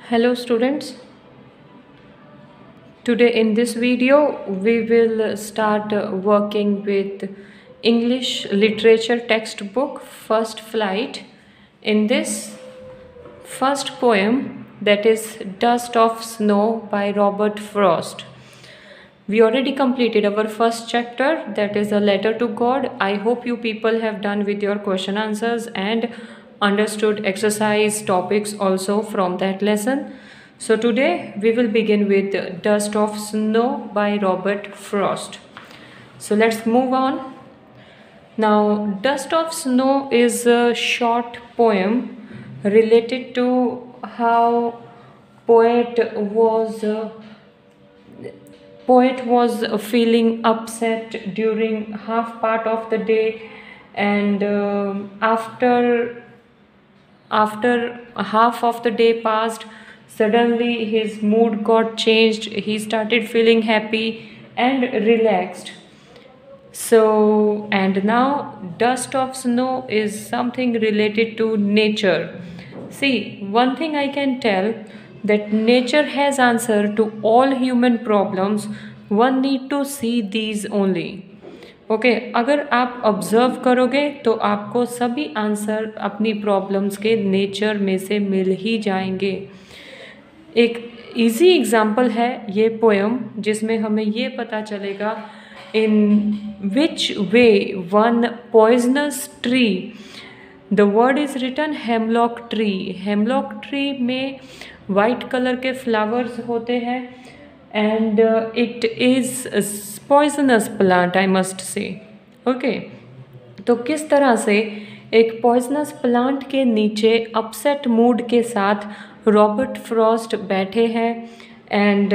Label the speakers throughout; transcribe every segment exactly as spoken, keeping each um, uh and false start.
Speaker 1: Hello students, today in this video we will start uh, working with English literature textbook First Flight. In this first poem, that is Dust of Snow by Robert Frost. We already completed our first chapter, that is a letter to God. I hope you people have done with your question answers and understood exercise topics also from that lesson. So today we will begin with Dust of Snow by Robert Frost. So let's move on. Now, Dust of Snow is a short poem related to how poet was uh, poet was feeling upset during half part of the day, and uh, after after half of the day passed, suddenly his mood got changed. He started feeling happy and relaxed. So, and now Dust of Snow is something related to nature. See, one thing I can tell, that nature has answer to all human problems. One need to see these only. Okay okay, अगर आप observe करोगे तो आपको सभी answer अपनी problems के nature में से मिल ही जाएंगे. एक इजी एग्जाम्पल है ये पोएम, जिसमें हमें ये पता चलेगा in which way one poisonous tree, the word is written hemlock tree. hemlock tree में white color के flowers होते हैं, and uh, it is a poisonous plant, I must say. okay, तो किस तरह से एक पॉइजनस प्लांट के नीचे अपसेट मूड के साथ रॉबर्ट फ्रॉस्ट बैठे हैं, and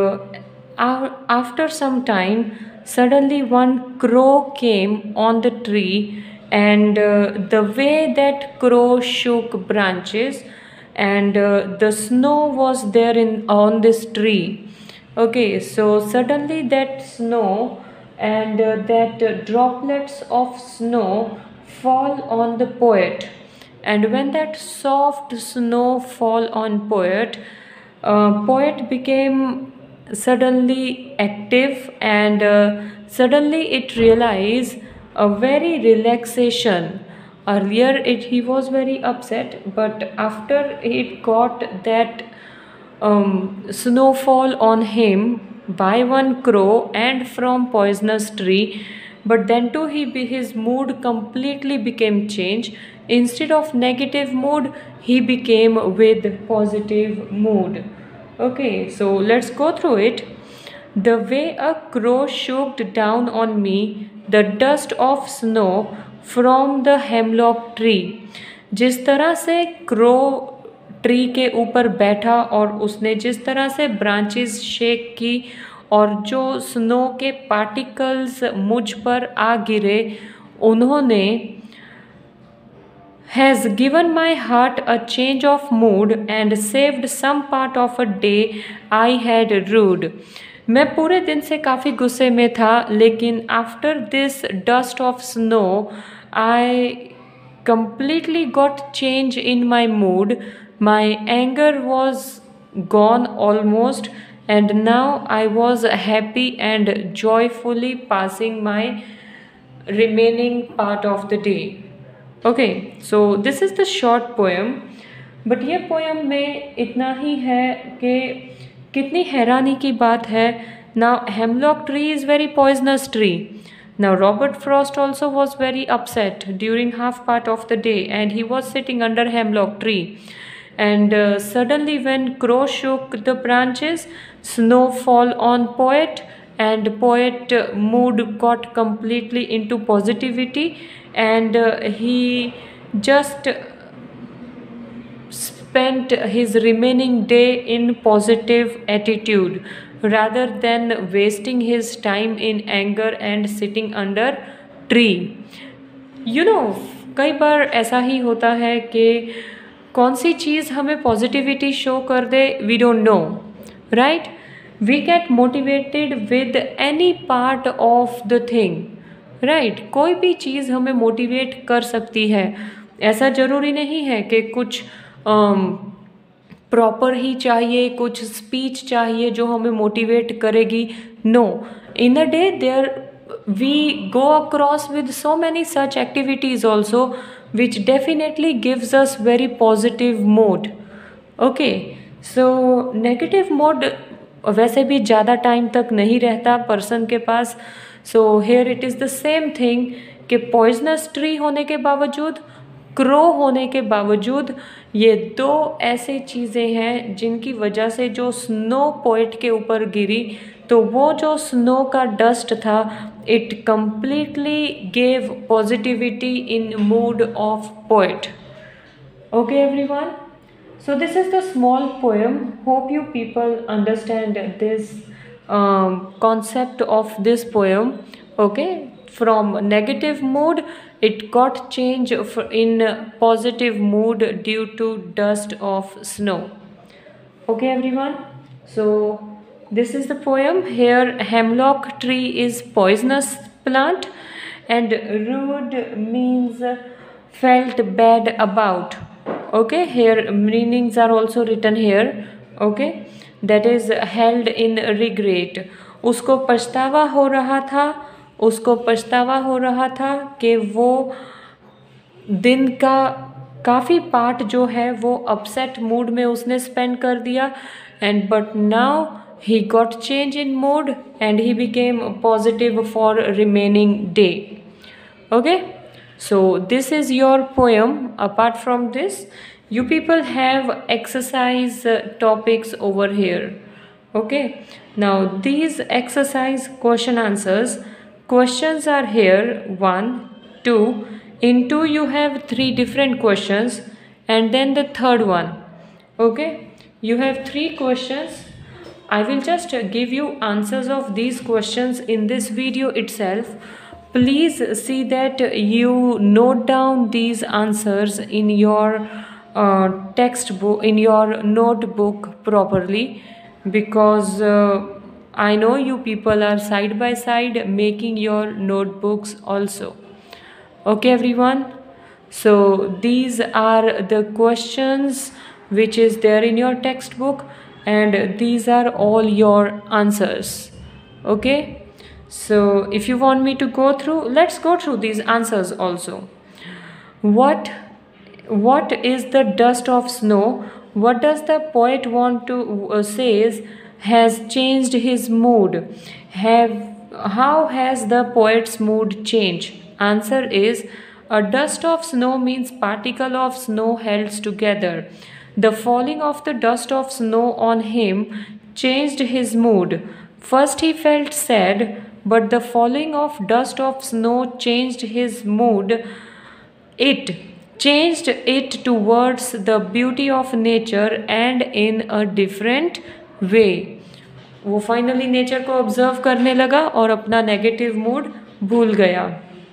Speaker 1: after some time suddenly one crow came on the tree, and uh, the way that crow shook branches, and uh, the snow was there in on this tree. Okay, so suddenly that snow and uh, that uh, droplets of snow fall on the poet, and when that soft snow fall on poet, uh, poet became suddenly active, and uh, suddenly it realized a very relaxation. Earlier it he was very upset, but after it got that um, snowfall on him by one crow and from poisonous tree, but then too he be, his mood completely became changed. Instead of negative mood, he became with positive mood. Okay, so let's go through it. The way a crow shook down on me the dust of snow from the hemlock tree. जिस तरह से crow tree के ऊपर बैठा और उसने जिस तरह से ब्रांचेस शेक की और जो स्नो के पार्टिकल्स मुझ पर आ गिरे, उन्होंने has given my heart a change of mood and saved some part of a day I had rued. मैं पूरे दिन से काफ़ी गुस्से में था, लेकिन after this dust of snow I completely got change in my mood. My anger was gone almost, and now I was happy and joyfully passing my remaining part of the day. Okay, so this is the short poem. But ये poem में इतना ही है कि कितनी हैरानी की बात है. Now hemlock tree is very poisonous tree. Now Robert Frost also was very upset during half part of the day, and he was sitting under hemlock tree, and uh, suddenly when crow shook the branches, snow fall on poet, and poet uh, mood got completely into positivity, and uh, he just spent his remaining day in positive attitude rather than wasting his time in anger and sitting under tree. You know, कई बार ऐसा ही होता है कि कौन सी चीज़ हमें positivity show कर दे, we don't know, right. We get motivated with any part of the thing, right. कोई भी चीज़ हमें मोटिवेट कर सकती है. ऐसा ज़रूरी नहीं है कि कुछ um, प्रॉपर ही चाहिए, कुछ स्पीच चाहिए जो हमें मोटिवेट करेगी। No, in a day there we go across with so many such activities also which definitely gives us very positive mode. Okay, so negative mode वैसे भी ज़्यादा टाइम तक नहीं रहता पर्सन के पास। So here it is the same thing कि poisonous tree होने के बावजूद, क्रो होने के बावजूद, ये दो ऐसे चीज़ें हैं जिनकी वजह से जो स्नो पोएट के ऊपर गिरी, तो वो जो स्नो का डस्ट था, it completely gave positivity in mood of poet. Okay everyone, so this is the small poem. Hope you people understand this um, concept of this poem. Okay, from negative mood it got changed in positive mood due to dust of snow. Okay everyone, so this is the poem. Here hemlock tree is poisonous plant and rude means felt bad about. Okay, here meanings are also written here. Okay, that is held in regret. उसको पछतावा हो रहा था, उसको पछतावा हो रहा था कि वो दिन का काफ़ी पार्ट जो है वो अपसेट मूड में उसने स्पेंड कर दिया, and but now he got change in mood and he became positive for remaining day. Okay, so this is your poem. Apart from this, you people have exercise uh, topics over here. Okay, now these exercise question answers, questions are here, one, two. In two you have three different questions, and then the third one. Okay, you have three questions. I will just give you answers of these questions in this video itself. Please see that you note down these answers in your uh, textbook, in your notebook properly, because uh, I know you people are side by side making your notebooks also. Okay everyone, so these are the questions which is there in your textbook, and these are all your answers. Okay, so if you want me to go through, let's go through these answers also. What what is the dust of snow? What does the poet want to uh, says has changed his mood? Have how has the poet's mood changed? Answer is, a dust of snow means particle of snow held together. The falling of the dust of snow on him changed his mood. First he felt sad, but the falling of dust of snow changed his mood. It changed it towards the beauty of nature and in a different way. वो finally nature को observe करने लगा और अपना negative mood भूल गया.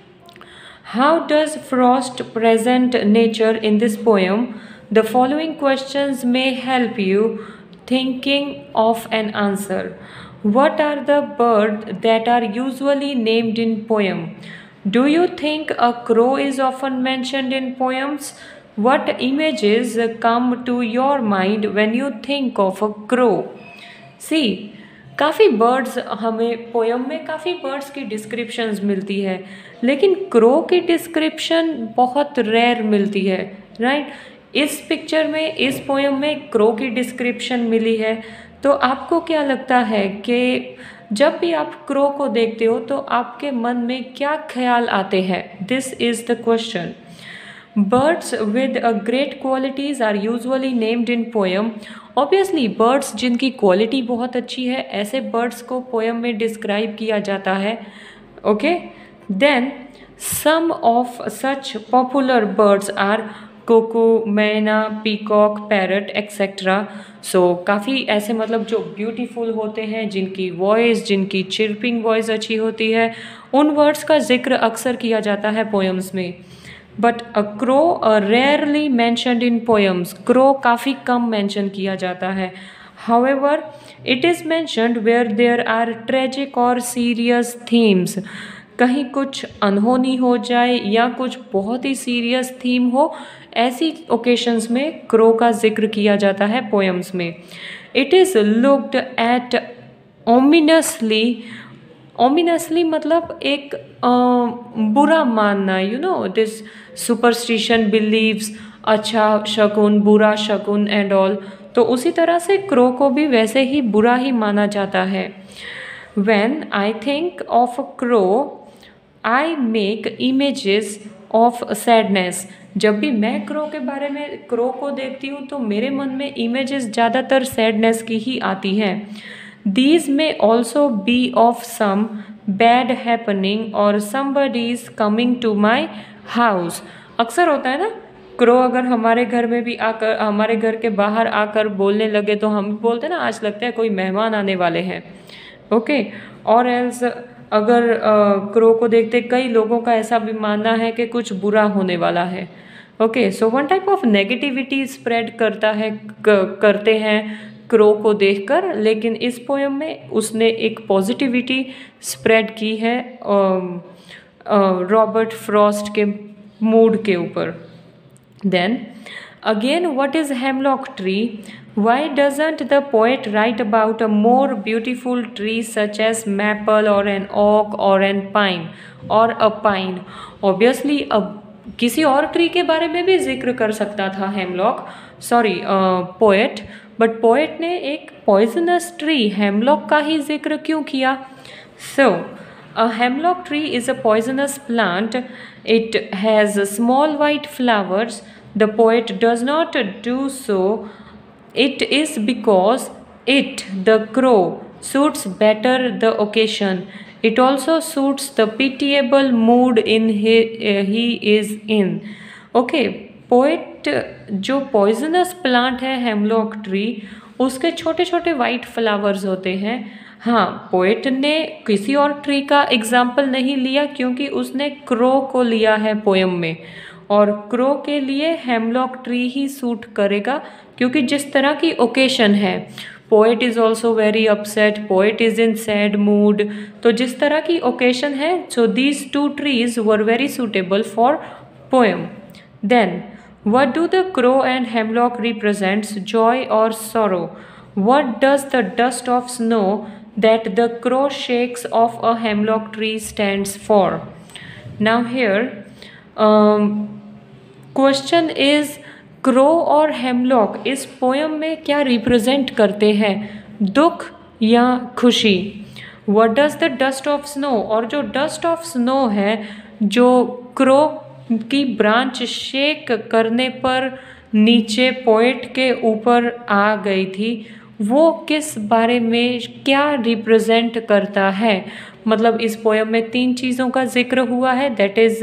Speaker 1: How does Frost present nature in this poem? The following questions may help you thinking of an answer. What are the birds that are usually named in poem? Do you think a crow is often mentioned in poems? What images come to your mind when you think of a crow? See, काफ़ी birds हमें poem में काफ़ी birds की descriptions मिलती है, लेकिन crow की description बहुत रेयर मिलती है, राइट. इस पिक्चर में, इस पोएम में क्रो की डिस्क्रिप्शन मिली है. तो आपको क्या लगता है कि जब भी आप क्रो को देखते हो तो आपके मन में क्या ख्याल आते हैं? This is the question. Birds with a great qualities are usually named in poem. Obviously birds जिनकी क्वालिटी बहुत अच्छी है, ऐसे birds को पोएम में डिस्क्राइब किया जाता है. Okay, then some of such popular birds are cuckoo, myna, peacock, parrot etcetera. So काफ़ी ऐसे मतलब जो ब्यूटीफुल होते हैं, जिनकी वॉइस, जिनकी चिरपिंग वॉइस अच्छी होती है, उन वर्ड्स का जिक्र अक्सर किया जाता है पोएम्स में. But a crow rarely mentioned in poems. Crow काफ़ी कम मैंशन किया जाता है. However it is mentioned where there are tragic और सीरियस थीम्स. कहीं कुछ अनहोनी हो जाए या कुछ बहुत ही सीरियस थीम हो, ऐसी ओकेशंस में क्रो का जिक्र किया जाता है पोएम्स में। It is looked at ominously, ominously मतलब एक आ, बुरा मानना, you know this superstition believes, अच्छा शकुन बुरा शकुन एंड ऑल। तो उसी तरह से क्रो को भी वैसे ही बुरा ही माना जाता है। When I think of a crow I make images of sadness. जब भी मैं क्रो के बारे में क्रो को देखती हूँ तो मेरे मन में इमेजेस ज़्यादातर सैडनेस की ही आती हैं। दीज में also be of some bad happening और somebody is coming to my house. अक्सर होता है ना, क्रो अगर हमारे घर में भी आकर, हमारे घर के बाहर आकर बोलने लगे तो हम बोलते हैं ना आज लगता है कोई मेहमान आने वाले हैं। ओके, और एल्स अगर क्रो को देखते कई लोगों का ऐसा भी मानना है कि कुछ बुरा होने वाला है। Okay, so one type of negativity spread करता है क, करते हैं क्रो को देखकर, लेकिन इस पोएम में उसने एक पॉजिटिविटी स्प्रेड की है रॉबर्ट फ्रॉस्ट के मूड के ऊपर। Then again, what is hemlock tree? Why doesn't the poet write about a more beautiful tree such as maple or an oak or an pine or a pine? Obviously, अब किसी और tree के बारे में भी जिक्र कर सकता था hemlock, sorry poet, but poet ने एक पॉइजनस ट्री हेमलॉक का ही जिक्र क्यों किया? So a hemlock tree is a poisonous plant. It has small white flowers. The poet does not do so. It is because it, the crow, suits better the occasion. It also suits the pitiable mood in he, uh, he is in. Okay, poet जो poisonous plant है hemlock tree, उसके छोटे छोटे white flowers होते हैं। हाँ, poet ने किसी और ट्री का एग्जाम्पल नहीं लिया क्योंकि उसने क्रो को लिया है पोएम में, और क्रो के लिए हेमलॉक ट्री ही सूट करेगा क्योंकि जिस तरह की ओकेशन है, poet is also very upset, poet is in sad mood, तो जिस तरह की ओकेशन है, so these two trees were very suitable for poem. Then what do the crow and hemlock represents, joy or sorrow? What does the dust of snow that the crow shakes off a hemlock tree stands for? Now here um, question is, crow और hemlock इस poem में क्या represent करते हैं, दुख या खुशी? What does the dust of snow, और जो डस्ट ऑफ स्नो है जो क्रो की ब्रांच शेक करने पर नीचे पोएट के ऊपर आ गई थी, वो किस बारे में क्या रिप्रेजेंट करता है? मतलब इस पोएम में तीन चीज़ों का जिक्र हुआ है, that is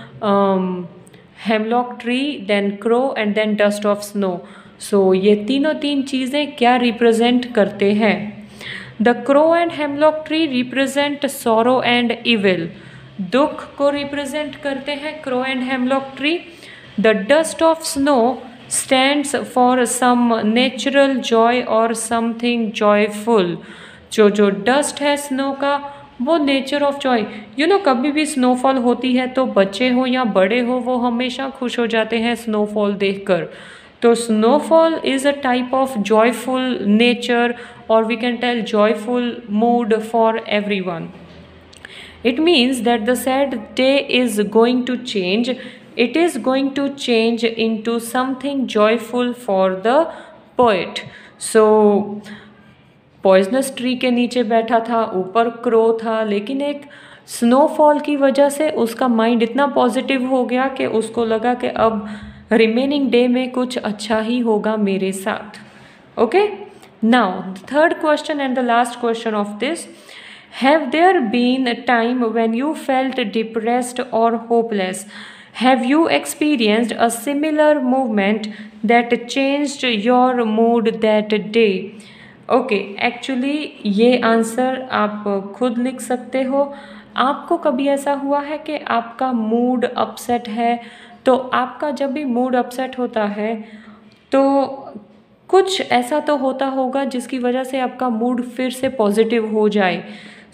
Speaker 1: hemlock tree, then crow and then dust of snow. So ये तीनों तीन चीज़ें क्या रिप्रेजेंट करते हैं? The crow and hemlock tree represent sorrow and evil. दुख को रिप्रेजेंट करते हैं crow and hemlock tree. The dust of snow stands for some natural joy और समथिंग जॉयफुल। जो जो डस्ट है स्नो का, वो nature of joy, you know कभी भी स्नोफॉल होती है तो बच्चे हो या बड़े हो वो हमेशा खुश हो जाते हैं स्नोफॉल देखकर। तो snowfall is a type of joyful nature, और we can tell joyful mood for everyone. It means that the sad day is going to change. It is going to change into something joyful for the poet. So, poisonous tree के नीचे बैठा था, ऊपर crow था, लेकिन एक snowfall की वजह से उसका माइंड इतना पॉजिटिव हो गया कि उसको लगा कि अब रिमेनिंग डे में कुछ अच्छा ही होगा मेरे साथ। Okay, now the third question and the last question of this, have there been a time when you felt depressed or hopeless? Have you experienced a similar movement that changed your mood that day? Okay, actually ये answer आप खुद लिख सकते हो। आपको कभी ऐसा हुआ है कि आपका मूड अपसेट है, तो आपका जब भी मूड अपसेट होता है तो कुछ ऐसा तो होता होगा जिसकी वजह से आपका मूड फिर से पॉजिटिव हो जाए।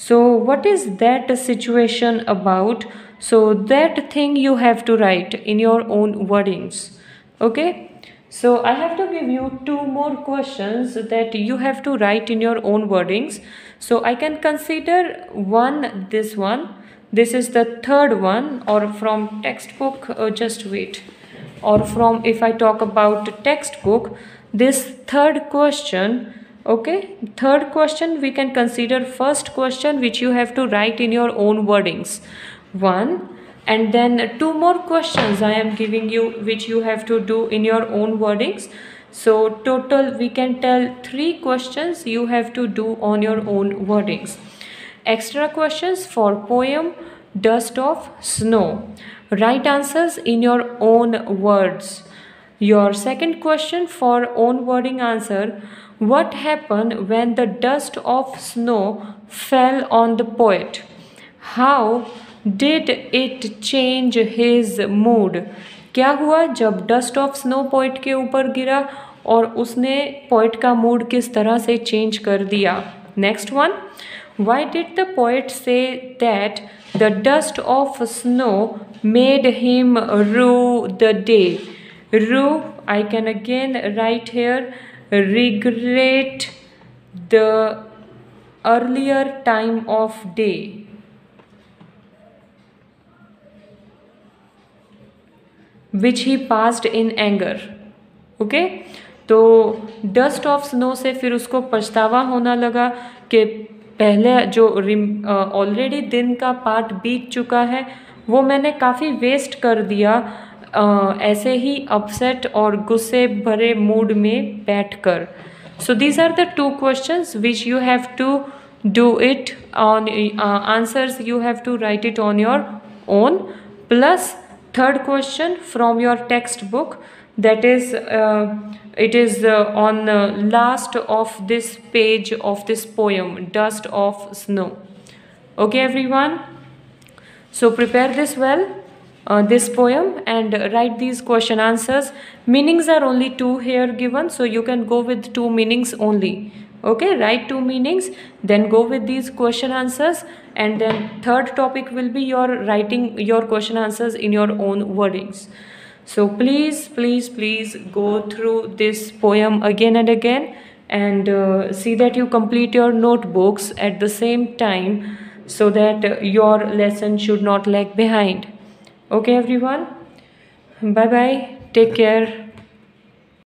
Speaker 1: So what is that situation about? So that thing you have to write in your own wordings. Okay, so I have to give you two more questions that you have to write in your own wordings. So I can consider one, this one, this is the third one, or from textbook, uh, just wait, or from, if I talk about textbook, this third question. Okay, third question we can consider first question, which you have to write in your own wordings, one, and then two more questions I am giving you, which you have to do in your own wordings. So total we can tell three questions you have to do on your own wordings. Extra questions for poem Dust of Snow. Write answers in your own words. Your second question for own wording answer: what happened when the dust of snow fell on the poet? How did it change his mood? क्या हुआ जब dust of snow poet के ऊपर गिरा और उसने poet का mood किस तरह से चेंज कर दिया? Next one, why did the poet say that the dust of snow made him rue the day? Rue, I can again write here, regret the earlier time of day. Which he passed in anger. Okay, तो dust of snow से फिर उसको पछतावा होना लगा कि पहले जो ऑलरेडी uh, दिन का पार्ट बीत चुका है वो मैंने काफ़ी वेस्ट कर दिया, uh, ऐसे ही अपसेट और गुस्से भरे मूड में बैठकर. So these are the two questions which you have to do it on, answers you have to write it on your own, plus third question from your textbook, that is uh, it is uh, on uh, last of this page of this poem Dust of Snow. Okay everyone, so prepare this well, uh, this poem, and write these question answers. Meanings are only two here given, so you can go with two meanings only. Okay, write two meanings, then go with these question answers, and then third topic will be your writing your question answers in your own wordings. So please please please go through this poem again and again, and uh, see that you complete your notebooks at the same time, so that uh, your lesson should not lag behind. Okay everyone, bye bye, take care.